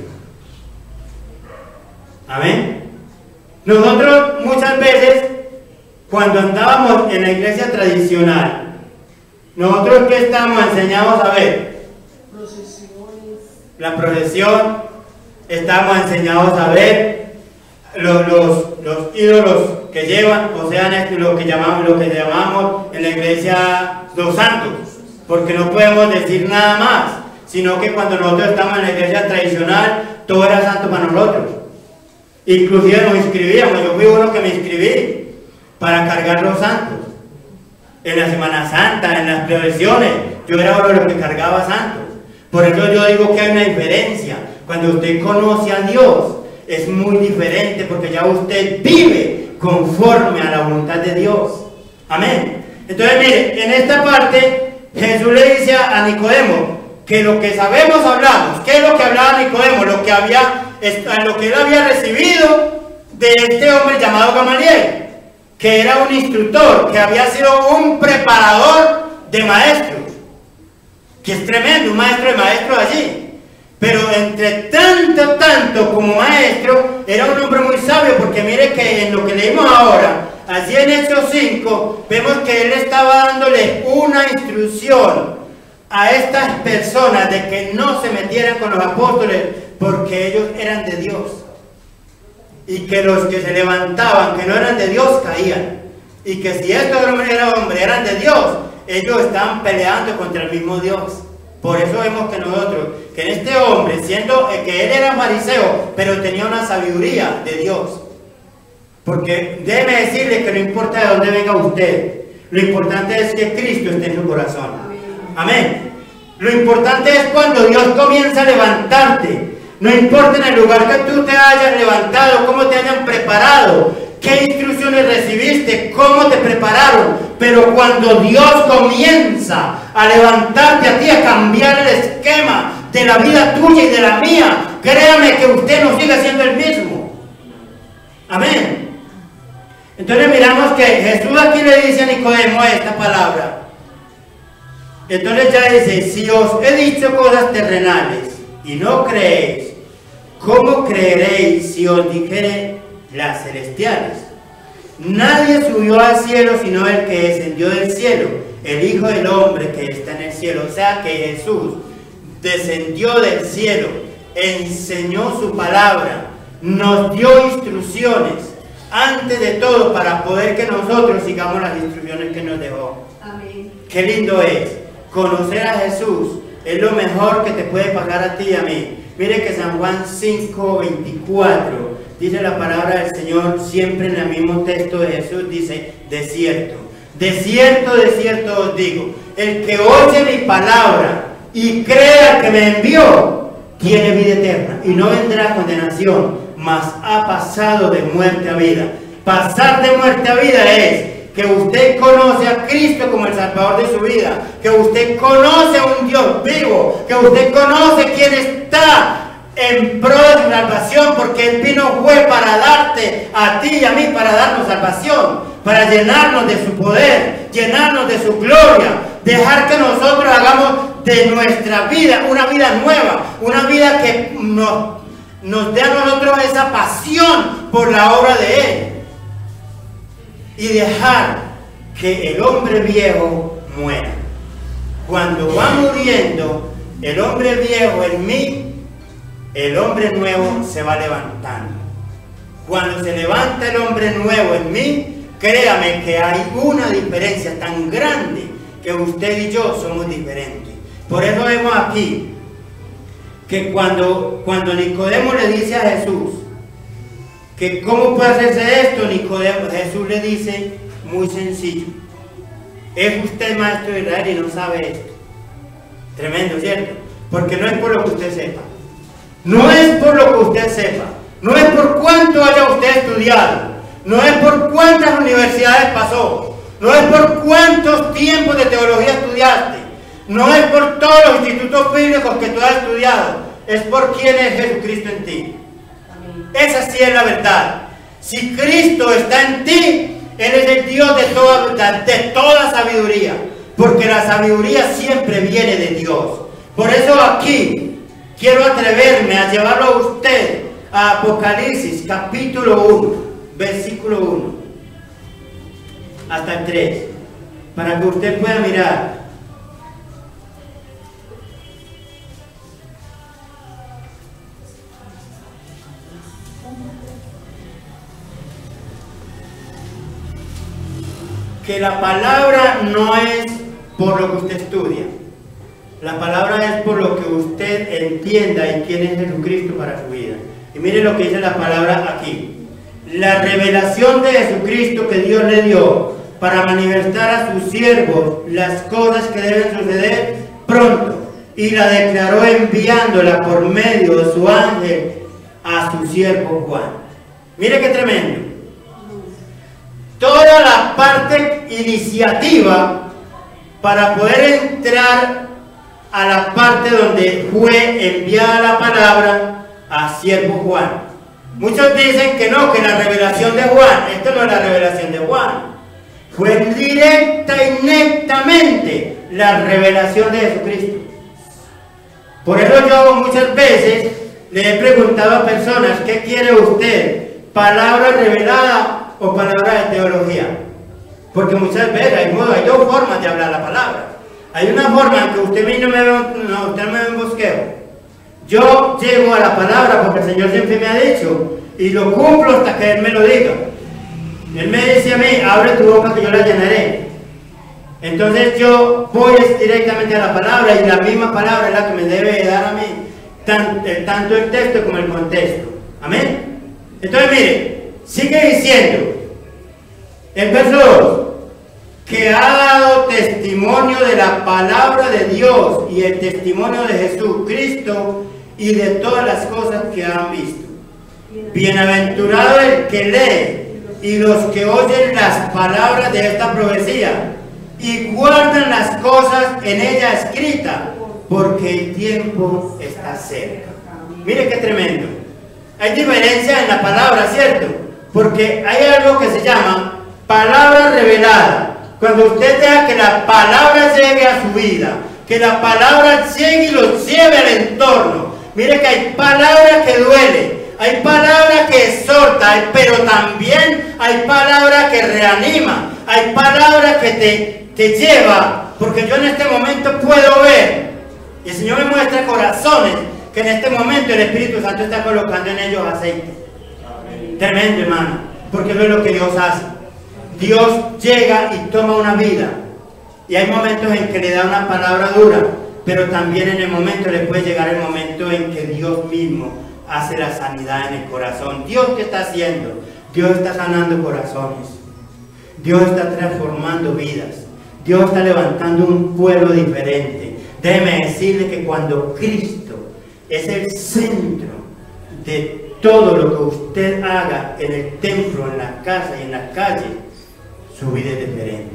Amén. Nosotros muchas veces, cuando andábamos en la iglesia tradicional, nosotros ¿qué estamos enseñados a ver? La procesión, estamos enseñados a ver los, los, los ídolos que llevan, o sea, lo que, llamamos, lo que llamamos en la iglesia los santos, porque no podemos decir nada más, sino que cuando nosotros estamos en la iglesia tradicional, todo era santo para nosotros. Inclusive nos inscribíamos, yo fui uno que me inscribí para cargar los santos. En la Semana Santa, en las procesiones, yo era uno de los que cargaba santos. Por eso yo digo que hay una diferencia. Cuando usted conoce a Dios, es muy diferente, porque ya usted vive conforme a la voluntad de Dios. Amén. Entonces, mire, en esta parte, Jesús le dice a Nicodemo que lo que sabemos hablamos. ¿Qué es lo que hablaba Nicodemo? Lo que, había, lo que él había recibido de este hombre llamado Gamaliel, que era un instructor, que había sido un preparador de maestros, que es tremendo, un maestro de maestros allí. Pero entre tanto, tanto como maestro, era un hombre muy sabio, porque mire que en lo que leímos ahora, allí en Hechos cinco, vemos que él estaba dándole una instrucción a estas personas de que no se metieran con los apóstoles, porque ellos eran de Dios. Y que los que se levantaban, que no eran de Dios, caían. Y que si estos hombres eran, hombres eran de Dios, ellos estaban peleando contra el mismo Dios. Por eso vemos que nosotros, que en este hombre, siendo que él era fariseo, pero tenía una sabiduría de Dios. Porque déjeme decirle que no importa de dónde venga usted, lo importante es que Cristo esté en su corazón. Amén. Lo importante es cuando Dios comienza a levantarte. No importa en el lugar que tú te hayas levantado, cómo te hayan preparado, qué instrucciones recibiste, cómo te prepararon, pero cuando Dios comienza a levantarte a ti, a cambiar el esquema de la vida tuya y de la mía, créame que usted no sigue siendo el mismo. Amén. Entonces miramos que Jesús aquí le dice a Nicodemo esta palabra. Entonces ya dice, si os he dicho cosas terrenales y no creéis, ¿cómo creeréis si os dijere las celestiales? Nadie subió al cielo sino el que descendió del cielo, el Hijo del Hombre que está en el cielo. O sea que Jesús descendió del cielo, enseñó su palabra, nos dio instrucciones, antes de todo para poder que nosotros sigamos las instrucciones que nos dejó. Amén. Qué lindo es. Conocer a Jesús es lo mejor que te puede pasar a ti y a mí. Mire que San Juan cinco veinticuatro dice la palabra del Señor, siempre en el mismo texto de Jesús, dice, de cierto, de cierto, de cierto os digo, el que oye mi palabra y crea que me envió, tiene vida eterna y no vendrá a condenación, mas ha pasado de muerte a vida. Pasar de muerte a vida es que usted conoce a Cristo como el Salvador de su vida, que usted conoce a un Dios vivo, que usted conoce quién está en pro de su salvación, porque Él vino fue para darte a ti y a mí, para darnos salvación, para llenarnos de su poder, llenarnos de su gloria, dejar que nosotros hagamos de nuestra vida una vida nueva, una vida que nos, nos dé a nosotros esa pasión por la obra de Él. Y dejar que el hombre viejo muera. Cuando va muriendo el hombre viejo en mí, el hombre nuevo se va levantando. Cuando se levanta el hombre nuevo en mí, créame que hay una diferencia tan grande que usted y yo somos diferentes. Por eso vemos aquí que cuando, cuando Nicodemo le dice a Jesús que cómo puede hacerse esto, Nicodemo, Jesús le dice muy sencillo, es usted maestro de Israel y no sabe esto. Tremendo, ¿cierto? Porque no es por lo que usted sepa, no es por lo que usted sepa, no es por cuánto haya usted estudiado, no es por cuántas universidades pasó, no es por cuántos tiempos de teología estudiaste, no es por todos los institutos bíblicos que tú has estudiado, es por quién es Jesucristo en ti. Esa sí es la verdad. Si Cristo está en ti, Él es el Dios de toda, de toda sabiduría, porque la sabiduría siempre viene de Dios. Por eso aquí quiero atreverme a llevarlo a usted a Apocalipsis capítulo uno, versículo uno hasta el tres, para que usted pueda mirar. Que la palabra no es por lo que usted estudia, la palabra es por lo que usted entienda y quién es Jesucristo para su vida. Y mire lo que dice la palabra aquí: la revelación de Jesucristo que Dios le dio para manifestar a sus siervos las cosas que deben suceder pronto, y la declaró enviándola por medio de su ángel a su siervo Juan. Mire qué tremendo. Toda la parte iniciativa para poder entrar a la parte donde fue enviada la palabra a siervo Juan. Muchos dicen que no, que la revelación de Juan, esto no es la revelación de Juan, fue directa y netamente la revelación de Jesucristo. Por eso yo muchas veces le he preguntado a personas, ¿qué quiere usted? ¿Palabra revelada o palabra de teología? Porque muchas veces hay, hay dos formas de hablar la palabra. Hay una forma en que usted mismo me ve, no, usted me ve un bosqueo. Yo llego a la palabra porque el Señor siempre me ha dicho y lo cumplo hasta que Él me lo diga. Él me dice a mí, abre tu boca que yo la llenaré. Entonces yo voy directamente a la palabra y la misma palabra es la que me debe dar a mí tan, eh, tanto el texto como el contexto. Amén. Entonces mire, sigue diciendo el verso dos, que ha dado testimonio de la palabra de Dios y el testimonio de Jesucristo y de todas las cosas que han visto. Bienaventurado el que lee y los que oyen las palabras de esta profecía y guardan las cosas en ella escritas, porque el tiempo está cerca. Mire qué tremendo. Hay diferencia en la palabra, ¿cierto? Porque hay algo que se llama palabra revelada. Cuando usted deja que la palabra llegue a su vida, que la palabra llegue y los lleve al entorno. Mire que hay palabra que duele, hay palabra que exhorta, pero también hay palabra que reanima, hay palabra que te, te lleva, porque yo en este momento puedo ver, y el Señor me muestra corazones, que en este momento el Espíritu Santo está colocando en ellos aceite. Amén. Tremendo, hermano, porque eso es lo que Dios hace. Dios llega y toma una vida, y hay momentos en que le da una palabra dura, pero también en el momento le puede llegar el momento en que Dios mismo hace la sanidad en el corazón. Dios, ¿qué está haciendo? Dios está sanando corazones, Dios está transformando vidas, Dios está levantando un pueblo diferente. Déjeme decirle que cuando Cristo es el centro de todo lo que usted haga en el templo, en la casa y en la calle, su vida es diferente.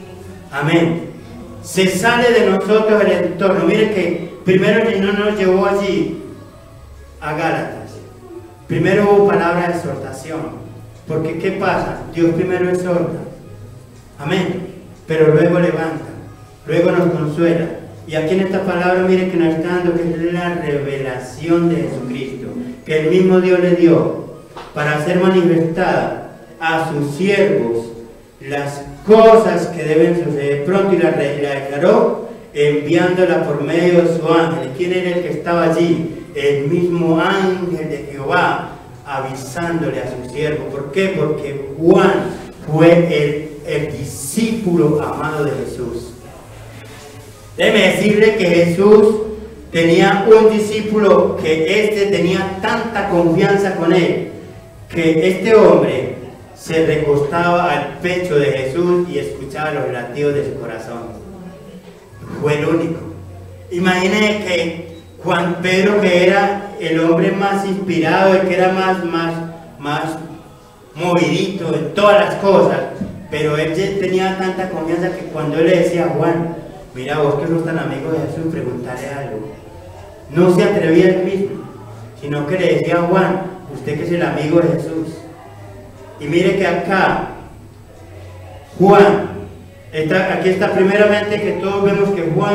Amén. Se sale de nosotros el entorno. Mire que primero el Señor nos llevó allí a Gálatas. Primero hubo palabra de exhortación. Porque ¿qué pasa? Dios primero exhorta. Amén. Pero luego levanta. Luego nos consuela. Y aquí en esta palabra, mire que nos está dando que es la revelación de Jesucristo. Que el mismo Dios le dio para ser manifestada a sus siervos las cosas que deben suceder pronto, y la, la declaró enviándola por medio de su ángel. ¿Quién era el que estaba allí? El mismo ángel de Jehová avisándole a su siervo. ¿Por qué? Porque Juan fue el, el discípulo amado de Jesús. Déjeme decirle que Jesús tenía un discípulo que éste tenía tanta confianza con él, que este hombre se recostaba al pecho de Jesús y escuchaba los latidos de su corazón. Fue el único. Imagine que Juan Pedro, que era el hombre más inspirado, el que era más, más, más movidito en todas las cosas, pero él tenía tanta confianza que cuando él le decía a Juan, mira vos que sos tan amigo de Jesús, preguntarle algo, no se atrevía él mismo, sino que le decía a Juan, usted que es el amigo de Jesús. Y mire que acá, Juan, está, aquí está primeramente que todos vemos que Juan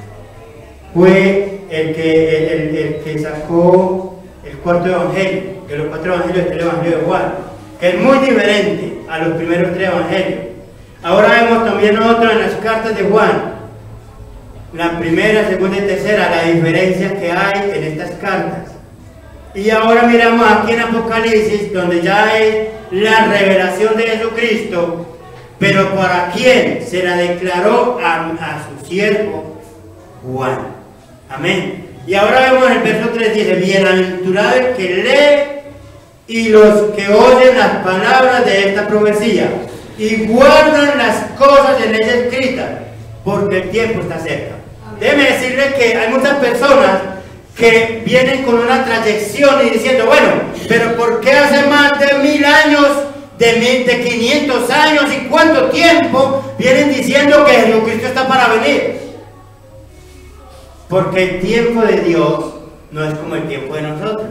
fue el que, el, el, el que sacó el cuarto evangelio, que los cuatro evangelios está el evangelio de Juan, que es muy diferente a los primeros tres evangelios. Ahora vemos también otro en las cartas de Juan, la primera, segunda y tercera, la diferencia que hay en estas cartas. Y ahora miramos aquí en Apocalipsis, donde ya es la revelación de Jesucristo, pero ¿para quién? Se la declaró a, a su siervo Juan. Amén. Y ahora vemos en el verso tres, dice, bienaventurado el que lee y los que oyen las palabras de esta profecía y guardan las cosas en ella escritas, porque el tiempo está cerca. Déjeme decirle que hay muchas personas que vienen con una trayección y diciendo, bueno, pero ¿por qué hace más de mil años, de, mil, de quinientos años y cuánto tiempo vienen diciendo que Jesucristo está para venir? Porque el tiempo de Dios no es como el tiempo de nosotros.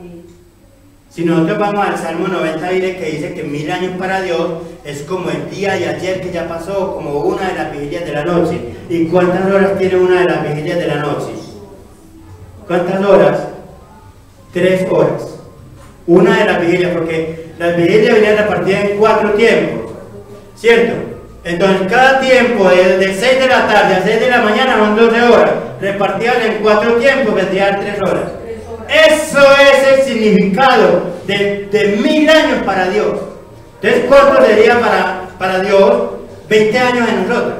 Si nosotros vamos al Salmo noventa, mire que dice que mil años para Dios es como el día de ayer que ya pasó, como una de las vigilias de la noche. ¿Y cuántas horas tiene una de las vigilias de la noche? ¿Cuántas horas? Tres horas. Una de las vigilias, porque las vigilias venían repartidas en cuatro tiempos, ¿cierto? Entonces cada tiempo, de, de seis de la tarde a seis de la mañana, son doce horas, repartidas en cuatro tiempos, vendrían tres horas. Eso es el significado de, de mil años para Dios. Entonces, ¿cuánto sería para, para Dios veinte años en nosotros?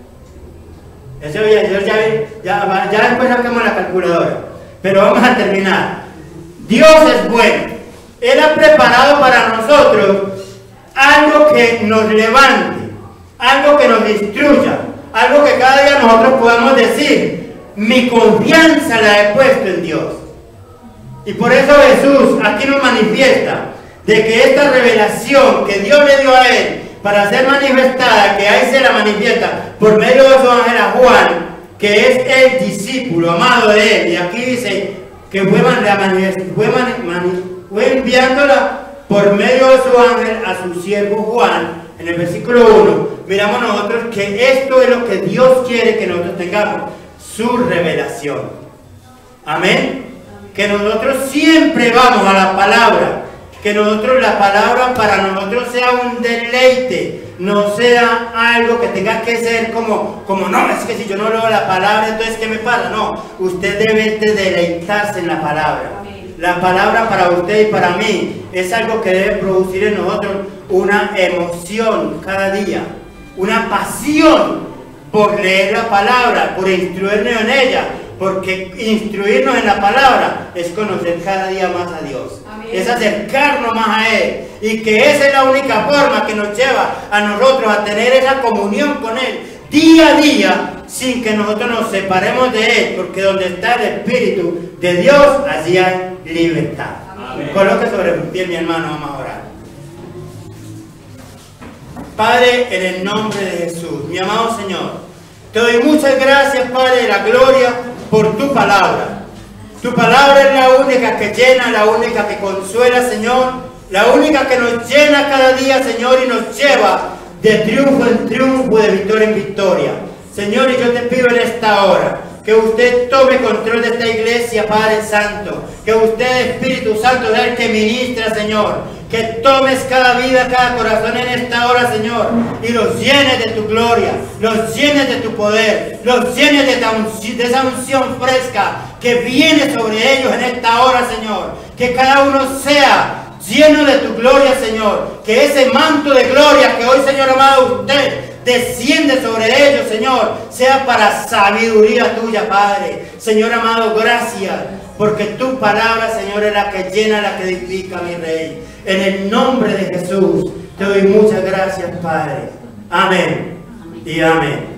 Eso ya, ya, ya, ya después sacamos la calculadora. Pero vamos a terminar. Dios es bueno. Él ha preparado para nosotros algo que nos levante, algo que nos instruya, algo que cada día nosotros podamos decir, mi confianza la he puesto en Dios. Y por eso Jesús aquí nos manifiesta de que esta revelación que Dios le dio a él para ser manifestada, que ahí se la manifiesta por medio de su ángel a Juan, que es el discípulo amado de él, y aquí dice que fue, man, la fue, man, man, fue enviándola por medio de su ángel a su siervo Juan. En el versículo uno miramos nosotros que esto es lo que Dios quiere que nosotros tengamos, su revelación. Amén. Que nosotros siempre vamos a la palabra, que nosotros la palabra para nosotros sea un deleite, no sea algo que tenga que ser como, como no, es que si yo no leo la palabra, entonces ¿qué me pasa? No, usted debe de deleitarse en la palabra. La palabra para usted y para mí es algo que debe producir en nosotros una emoción cada día, una pasión por leer la palabra, por instruirnos en ella, porque instruirnos en la palabra es conocer cada día más a Dios. Amén. Es acercarnos más a Él, y que esa es la única forma que nos lleva a nosotros a tener esa comunión con Él día a día, sin que nosotros nos separemos de Él, porque donde está el Espíritu de Dios, allí hay libertad. Amén. Coloque sobre tu piel, mi hermano, vamos a orar. Padre, en el nombre de Jesús, mi amado Señor, te doy muchas gracias, Padre de la gloria, por tu palabra. Tu palabra es la única que llena, la única que consuela, Señor, la única que nos llena cada día, Señor, y nos lleva de triunfo en triunfo, de victoria en victoria. Señor, y yo te pido en esta hora que usted tome control de esta iglesia, Padre Santo, que usted, Espíritu Santo, sea el que ministra, Señor, que tomes cada vida, cada corazón en esta hora, Señor, y los llenes de tu gloria, los llenes de tu poder, los llenes de, de esa unción fresca que viene sobre ellos en esta hora, Señor, que cada uno sea lleno de tu gloria, Señor, que ese manto de gloria que hoy, Señor amado, usted desciende sobre ellos, Señor, sea para sabiduría tuya, Padre. Señor amado, gracias, porque tu palabra, Señor, es la que llena, la que edifica, mi Rey. En el nombre de Jesús, te doy muchas gracias, Padre. Amén y amén.